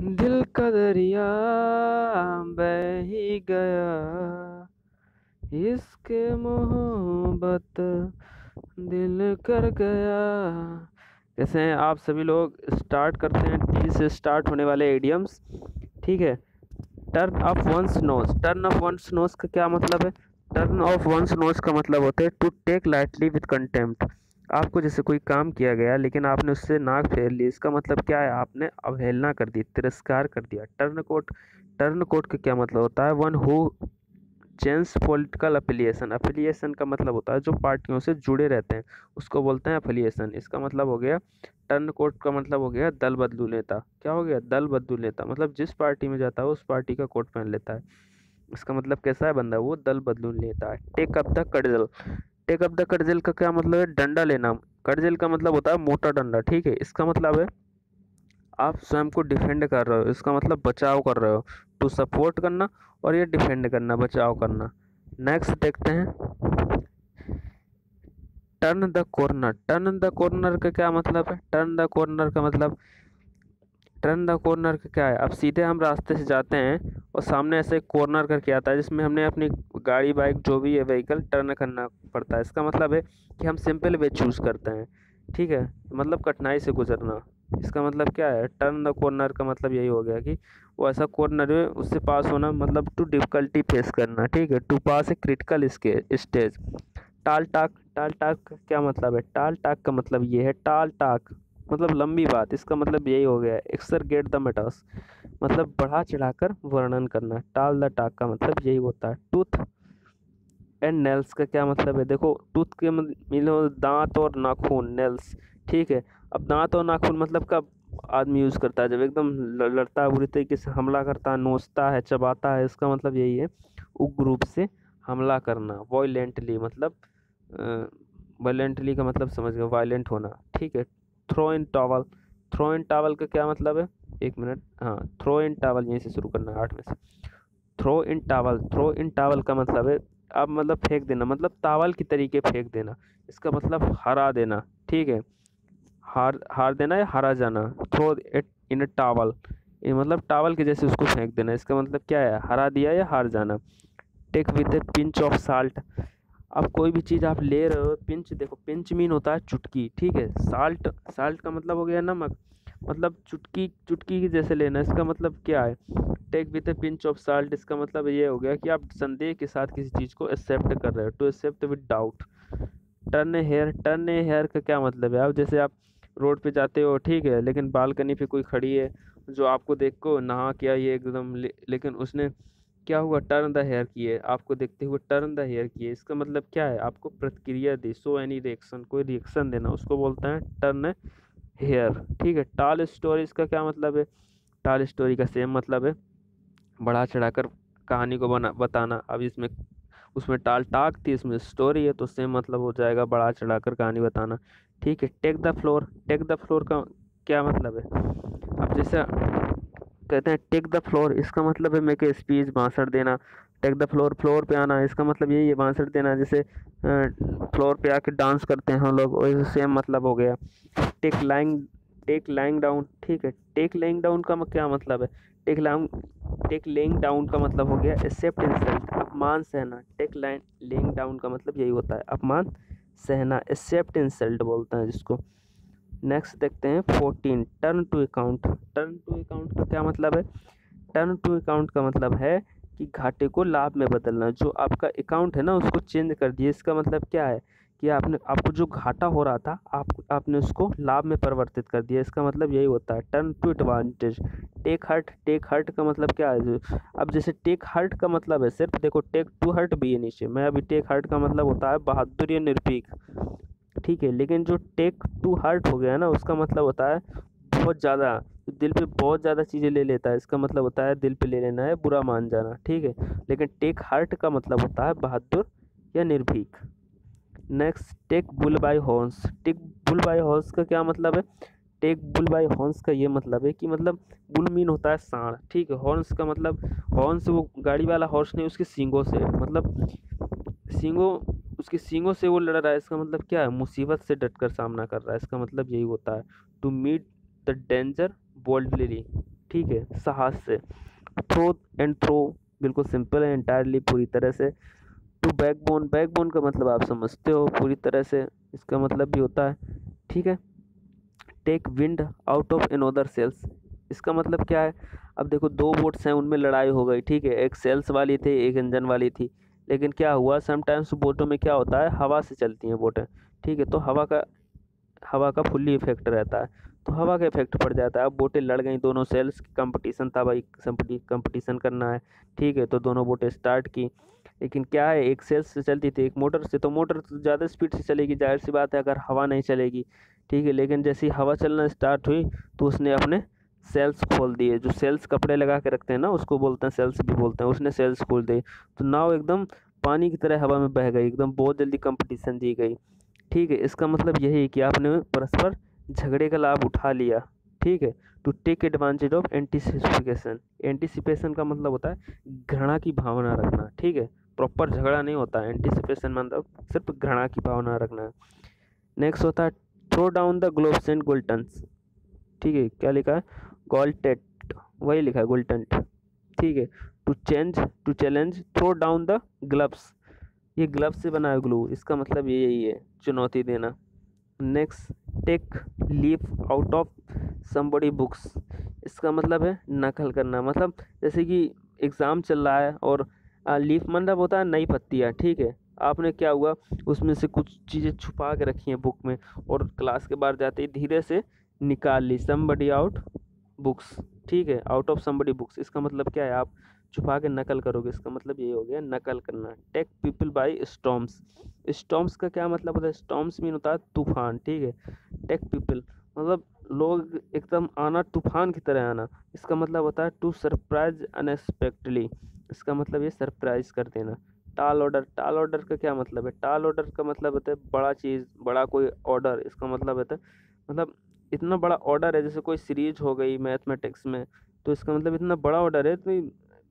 दिल का दरिया बह ही गया, इसके मोहब्बत दिल कर गया। कैसे हैं आप सभी लोग? स्टार्ट करते हैं टी से स्टार्ट होने वाले इडियम्स। ठीक है। Turn off one's nose. Turn off one's nose का क्या मतलब है? टर्न ऑफ वंस नोज का मतलब होता है to take lightly with contempt. आपको जैसे कोई काम किया गया लेकिन आपने उससे नाक फेर ली, इसका मतलब क्या है? आपने अवहेलना कर दी, तिरस्कार कर दिया। टर्न कोट का क्या मतलब होता है? One who change political affiliation. Affiliation का मतलब होता है जो पार्टियों से जुड़े रहते हैं, उसको बोलते हैं अफिलिएशन। इसका मतलब हो गया टर्न कोट का मतलब हो गया दल बदलू नेता। क्या हो गया? दल बदलू नेता मतलब जिस पार्टी में जाता है उस पार्टी का कोट पहन लेता है। इसका मतलब कैसा है बंदा? वो दल बदलू नेता है। Take up the cudgel. Take up the cudgel का क्या मतलब है? डंडा लेना। कड़जल का मतलब होता है मोटा डंडा। ठीक है। इसका मतलब है आप स्वयं को डिफेंड कर रहे हो, इसका मतलब बचाव कर रहे हो। टू सपोर्ट करना और ये डिफेंड करना, बचाव करना। नेक्स्ट देखते हैं turn the corner. Turn the corner का क्या मतलब है? टर्न द कॉर्नर का मतलब टर्न द कॉर्नर का क्या है? अब सीधे हम रास्ते से जाते हैं और सामने ऐसे कॉर्नर करके आता है जिसमें हमने अपनी गाड़ी, बाइक, जो भी है व्हीकल टर्न करना पड़ता है। इसका मतलब है कि हम सिंपल वे चूज करते हैं। ठीक है। मतलब कठिनाई से गुजरना। इसका मतलब क्या है? टर्न द कॉर्नर का मतलब यही हो गया कि वो ऐसा कॉर्नर है उससे पास होना, मतलब टू डिफिकल्टी फेस करना। ठीक है। To pass a critical stage. Tall talk. टाल टाक का क्या मतलब है? टाल टाक का मतलब ये है, टाल टाक मतलब लंबी बात। इसका मतलब यही हो गया एक्सरगेट द मैटर्स, मतलब बढ़ा चढ़ाकर वर्णन करना। टाल द टाक का मतलब यही होता है। टूथ एंड नेल्स का क्या मतलब है? देखो टूथ के मतलब दांत और नाखून, नेल्स। ठीक है। अब दांत और नाखून मतलब कब आदमी यूज करता है? जब एकदम लड़ता है, बुरी तरीके से हमला करता है, नोचता है, चबाता है। इसका मतलब यही है उग्र रूप से हमला करना। वॉयलेंटली मतलब वायलेंटली का मतलब समझ गए, वायलेंट होना। ठीक है। Throw in towel. Throw in towel का क्या मतलब है? एक मिनट, हाँ, थ्रो इन टॉवल यहीं से शुरू करना है, 8 में से। Throw in towel. Throw in towel का मतलब है अब मतलब फेंक देना, मतलब तावल की तरीके फेंक देना। इसका मतलब हरा देना। ठीक है। हार हार देना या हरा जाना। Throw it in a towel, ये मतलब टावल के जैसे उसको फेंक देना। इसका मतलब क्या है? हरा दिया या हार जाना। Take with a pinch of salt. अब कोई भी चीज़ आप ले रहे हो, पिंच, देखो पिंच मीन होता है चुटकी। ठीक है। साल्ट, साल्ट का मतलब हो गया नमक, मतलब चुटकी, चुटकी के जैसे लेना। इसका मतलब क्या है? Take with a pinch of salt. इसका मतलब ये हो गया कि आप संदेह के साथ किसी चीज़ को एक्सेप्ट कर रहे हो। To accept with doubt. Turn a hair. Turn a hair का क्या मतलब है? अब जैसे आप रोड पे जाते हो, ठीक है, लेकिन बालकनी पे कोई खड़ी है जो आपको देख को नहा के आई है एकदम, लेकिन उसने क्या हुआ? टर्न द हेयर किए, आपको देखते हुए टर्न द हेयर किए। इसका मतलब क्या है? आपको प्रतिक्रिया दी, शो एनी रिएक्शन, कोई रिएक्शन देना, उसको बोलते हैं टर्न हेयर। ठीक है। टाल स्टोरी, इसका क्या मतलब है? टाल स्टोरी का सेम मतलब है बढ़ा चढ़ाकर कहानी को बताना। अब इसमें उसमें टाल टाक थी, इसमें स्टोरी है, तो सेम मतलब हो जाएगा बढ़ा चढ़ाकर कहानी बताना। ठीक है। Take the floor. Take the floor का क्या मतलब है? अब जैसे कहते हैं टेक द फ्लोर, इसका मतलब है मेक ए स्पीच, भाषण देना। टेक द फ्लोर, फ्लोर पे आना, इसका मतलब यही है भाषण देना। जैसे फ्लोर पे आके डांस करते हैं हम लोग, वैसे सेम मतलब हो गया। Take lying. Take lying down. ठीक है। टेक लेइंग डाउन का क्या मतलब है? Take lying take laying down का मतलब हो गया एक्सेप्ट इंसल्ट, अपमान सहना। टेक लेइंग डाउन का मतलब यही होता है अपमान सहना, एक्सेप्ट इंसल्ट बोलते हैं जिसको। नेक्स्ट देखते हैं 14 turn to account. Turn to account का क्या मतलब है? टर्न टू अकाउंट का मतलब है कि घाटे को लाभ में बदलना। जो आपका अकाउंट है ना उसको चेंज कर दिए। इसका मतलब क्या है कि आपको जो घाटा हो रहा था आपने उसको लाभ में परिवर्तित कर दिया। इसका मतलब यही होता है turn to advantage. Take heart. Take heart का मतलब क्या है? अब जैसे टेक हर्ट का मतलब है सिर्फ, देखो टेक टू हर्ट भी है नीचे में, अभी टेक हर्ट का मतलब होता है बहादुर या निर्भीक। ठीक है। लेकिन जो टेक टू हार्ट हो गया ना उसका मतलब होता है बहुत ज़्यादा, दिल पे बहुत ज़्यादा चीज़ें ले लेता है। इसका मतलब होता है दिल पे ले लेना है, बुरा मान जाना। ठीक है। लेकिन टेक हार्ट का मतलब होता है बहादुर या निर्भीक। Next take bull by horns. Take bull by horns का क्या मतलब है? टेक बुल बाय हॉर्न्स का ये मतलब है कि मतलब बुल मीन होता है सांड। ठीक है। हॉर्न्स का मतलब हॉर्न्स वो गाड़ी वाला हॉर्स नहीं, उसके सींगों से, मतलब सींगों, उसके सींगों से वो लड़ रहा है। इसका मतलब क्या है? मुसीबत से डटकर सामना कर रहा है। इसका मतलब यही होता है to meet the danger boldly. ठीक है, साहस से। थ्रो एंड थ्रो बिल्कुल सिंपल है, एंटायरली पूरी तरह से। टू बैकबोन, बैकबोन का मतलब आप समझते हो पूरी तरह से, इसका मतलब भी होता है, ठीक है। Take wind out of another sails, इसका मतलब क्या है? अब देखो दो बोट्स हैं, उनमें लड़ाई हो गई, ठीक है, एक सेल्स वाली थी एक इंजन वाली थी। लेकिन क्या हुआ, समटाइम्स बोटों में क्या होता है, हवा से चलती हैं बोटें, ठीक है, तो हवा का फुल्ली इफेक्ट रहता है, तो हवा का इफेक्ट पड़ जाता है। अब बोटें लड़ गई, दोनों सेल्स की कंपटीशन था भाई, कंपटीशन करना है, ठीक है, तो दोनों बोटें स्टार्ट की। लेकिन क्या है, एक सेल्स से चलती थी एक मोटर से, तो मोटर तो ज़्यादा स्पीड से चलेगी, जाहिर सी बात है, अगर हवा नहीं चलेगी, ठीक है। लेकिन जैसे ही हवा चलना स्टार्ट हुई तो उसने अपने सेल्स खोल दिए, जो सेल्स कपड़े लगा के रखते हैं ना, उसको बोलते हैं सेल्स भी बोलते हैं, उसने सेल्स खोल दिए, तो नाव एकदम पानी की तरह हवा में बह गई, एकदम बहुत जल्दी कंपटीशन दी गई, ठीक है। इसका मतलब यही है कि आपने परस्पर झगड़े का लाभ उठा लिया, ठीक है। To take advantage of anticipation, anticipation का मतलब होता है घृणा की भावना रखना, ठीक है, प्रॉपर झगड़ा नहीं होता है, एंटीसिपेशन मतलब सिर्फ घृणा की भावना रखना है। नेक्स्ट होता है throw down the gloves and gauntlets, ठीक है, क्या लिखा है, गोल्टेट, वही लिखा है गोल्टन, ठीक है। To challenge throw down the gloves, ये ग्लव्स से बना है ग्लू, इसका मतलब ये यही है, चुनौती देना। Next take leaf out of somebody books, इसका मतलब है नकल करना, मतलब जैसे कि एग्ज़ाम चल रहा है और लीफ मतलब होता है नई पत्तियाँ, ठीक है। आपने क्या हुआ, उसमें से कुछ चीज़ें छुपा के रखी हैं बुक में, और क्लास के बाहर जाते ही धीरे से निकाल ली, समबडी आउट बुक्स, ठीक है, आउट ऑफ समबडी बुक्स, इसका मतलब क्या है, आप छुपा के नकल करोगे, इसका मतलब ये हो गया नकल करना। Take people by storms, storms का क्या मतलब होता है, स्टॉर्म्स मीन होता है तूफान, ठीक है। टेक पीपल मतलब लोग एकदम आना, तूफान की तरह आना, इसका मतलब होता है टू सरप्राइज अनएक्सपेक्टली, इसका मतलब ये सरप्राइज कर देना। टाल ऑर्डर, टाल ऑर्डर का क्या मतलब है, टाल ऑर्डर का मतलब होता है बड़ा चीज़, बड़ा कोई ऑर्डर, इसका मतलब होता है मतलब इतना बड़ा ऑर्डर है, जैसे कोई सीरीज हो गई मैथमेटिक्स में, तो इसका मतलब इतना बड़ा ऑर्डर है, तो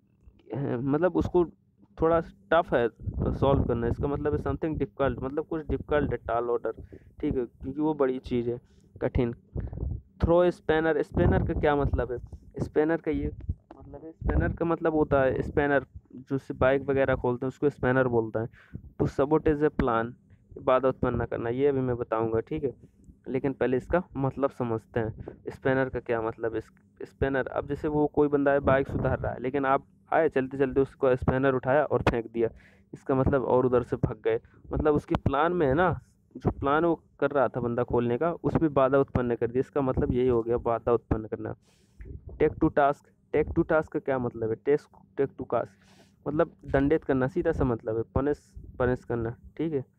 मतलब उसको थोड़ा टफ है सॉल्व करना, इसका मतलब है समथिंग डिफ़िकल्ट, मतलब कुछ डिफ़िकल्ट है टाल ऑर्डर, ठीक है, क्योंकि वो बड़ी चीज़ है, कठिन। थ्रो स्पैनर, स्पैनर का क्या मतलब है, स्पैनर का ये मतलब है, स्पैनर का मतलब होता है स्पैनर, जो से बाइक वगैरह खोलते हैं उसको स्पैनर बोलता है। टू सबोटेज ए प्लान, बाधा उत्पन्न करना, ये अभी मैं बताऊंगा, ठीक है। लेकिन पहले इसका मतलब समझते हैं, स्पैनर का क्या मतलब है। स्पैनर, अब जैसे वो कोई बंदा है बाइक सुधार रहा है, लेकिन आप आए चलते चलते, उसको स्पैनर उठाया और फेंक दिया, इसका मतलब और उधर से भाग गए, मतलब उसकी प्लान में है ना, जो प्लान वो कर रहा था बंदा खोलने का, उसमें बाधा उत्पन्न कर दी, इसका मतलब यही हो गया बाधा उत्पन्न करना। Take to task, take to task का क्या मतलब है, टेक टू टास्क मतलब दंडित करना, सीधा सा मतलब है पनिश करना, ठीक है।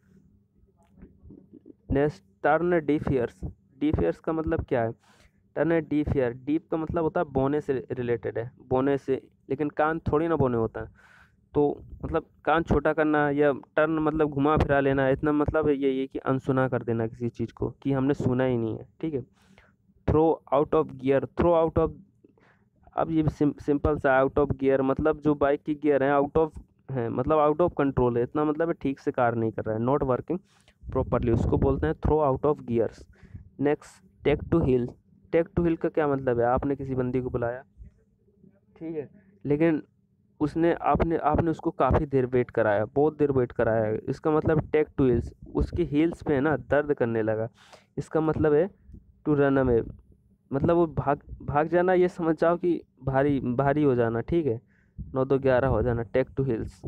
नेक्स्ट टर्न डिफियर्स, डिफियर्स का मतलब क्या है, टर्न डिफियर, डीप का मतलब होता है बोने से रिलेटेड है, बोने से, लेकिन कान थोड़ी ना बोने होता है, तो मतलब कान छोटा करना, या टर्न मतलब घुमा फिरा लेना, इतना मतलब है यही है कि अनसुना कर देना किसी चीज़ को, कि हमने सुना ही नहीं है, ठीक है। Throw out of gear, throw out of, अब ये सिंपल सा, आउट ऑफ गियर मतलब जो बाइक की गियर है आउट ऑफ है, मतलब आउट ऑफ कंट्रोल है, इतना मतलब है ठीक से कार्य नहीं कर रहा है, नॉट वर्किंग प्रॉपरली, उसको बोलते हैं throw out of gears. Next take to heel, take to heel का क्या मतलब है, आपने किसी बंदी को बुलाया, ठीक है, लेकिन उसने आपने आपने उसको काफ़ी देर वेट कराया, बहुत देर वेट कराया है, इसका मतलब टेक टू हिल्स, उसकी हील्स पे है ना दर्द करने लगा, इसका मतलब है टू रन अवे, मतलब वो भाग भाग जाना, ये समझ जाओ कि भारी भारी हो जाना, ठीक है, 9 2 11 हो जाना, take to heels.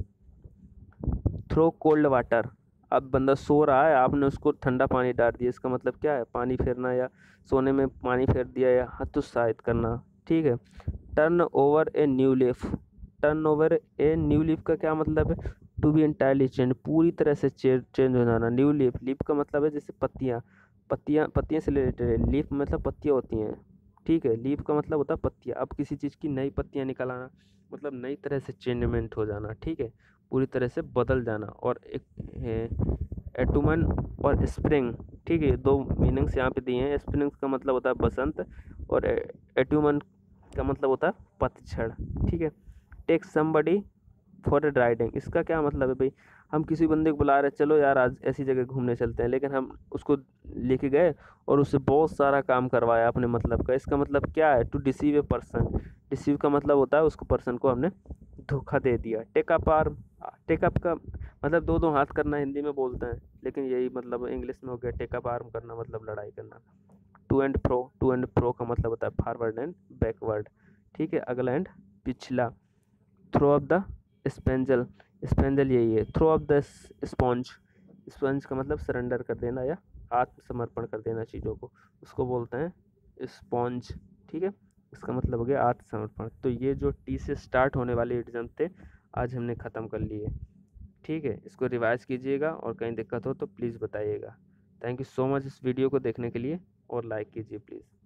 Throw cold water, अब बंदा सो रहा है, आपने उसको ठंडा पानी डाल दिया, इसका मतलब क्या है, पानी फेरना, या सोने में पानी फेर दिया, या हतोत्साहित करना, ठीक है। Turn over a new leaf, turn over a new leaf का क्या मतलब है, टू बी एंटायरली चेंज, पूरी तरह से चेंज हो जाना। न्यू लीफ, लीफ का मतलब है जैसे पत्तियाँ, पत्तियाँ से रिलेटेड है, लीफ मतलब पत्तियाँ होती हैं, ठीक है, लीफ का मतलब होता है पत्तियाँ, अब किसी चीज़ की नई पत्तियाँ निकल आना, मतलब नई तरह से चेंजमेंट हो जाना, ठीक है, पूरी तरह से बदल जाना। और एक एटुमन और स्प्रिंग, ठीक है, दो मीनिंग्स यहाँ पे दिए हैं, स्प्रिंग का मतलब होता है बसंत, और एटुमन का मतलब होता है पतझड़, ठीक है। Take somebody for a riding, इसका क्या मतलब है भाई, हम किसी बंदे को बुला रहे हैं, चलो यार आज ऐसी जगह घूमने चलते हैं, लेकिन हम उसको लेके गए और उससे बहुत सारा काम करवाया अपने मतलब का। इसका मतलब क्या है? To deceive a person. Deceive का मतलब होता है उसको, पर्सन को हमने धोखा दे दिया। Take up arm, take up का मतलब दो दो हाथ करना हिंदी में बोलते हैं, लेकिन यही मतलब इंग्लिश में हो गया। टेक अप आर्म करना मतलब लड़ाई करना। To and fro, to and fro का मतलब होता है फॉरवर्ड एंड बैकवर्ड, ठीक है, अगला एंड पिछला। Throw up the sponge, sponge यही है। Throw up the sponge, sponge का मतलब सरेंडर कर देना या आत्मसमर्पण कर देना चीज़ों को, उसको बोलते हैं स्पॉन्ज, ठीक है। इसका मतलब हो गया आत्मसमर्पण। तो ये जो टी से स्टार्ट होने वाले इडियम थे आज हमने ख़त्म कर लिए, ठीक है। इसको रिवाइज कीजिएगा और कहीं दिक्कत हो तो प्लीज़ बताइएगा। थैंक यू सो मच इस वीडियो को देखने के लिए, और लाइक कीजिए प्लीज़।